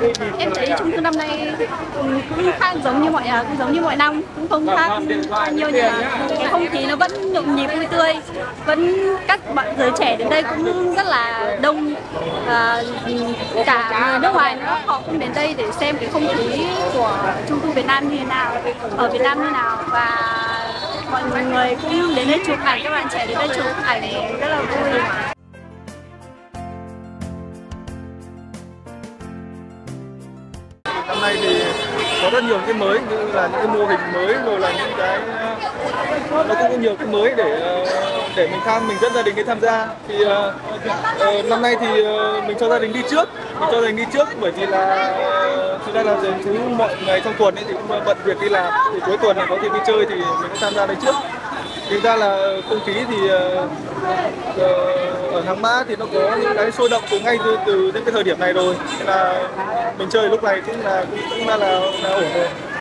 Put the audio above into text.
Em thấy trung thu năm nay cũng khác giống như mọi năm, cũng không khác bao nhiêu, nhưng mà cái không khí nó vẫn nhộn nhịp vui tươi, vẫn các bạn giới trẻ đến đây cũng rất là đông. Cả người nước ngoài nữa, họ cũng đến đây để xem cái không khí của trung thu Việt Nam như thế nào, ở Việt Nam như thế nào, và mọi người cũng đến đây chụp ảnh, các bạn trẻ đến đây chụp ảnh rất là vui. Năm nay thì có rất nhiều cái mới, như là những cái mô hình mới, rồi là những cái nó cũng có nhiều cái mới để mình dẫn gia đình đi tham gia. Thì năm nay thì mình cho gia đình đi trước, bởi vì là thực ra là thứ mọi ngày trong tuần ấy thì cũng bận việc đi làm, thì cuối tuần này có thể đi chơi thì mình cũng tham gia đây trước. Thực ra là không khí thì ở Hàng Mã thì nó có những cái sôi động ngay từ những cái thời điểm này rồi, nên là mình chơi lúc này cũng là ổn rồi.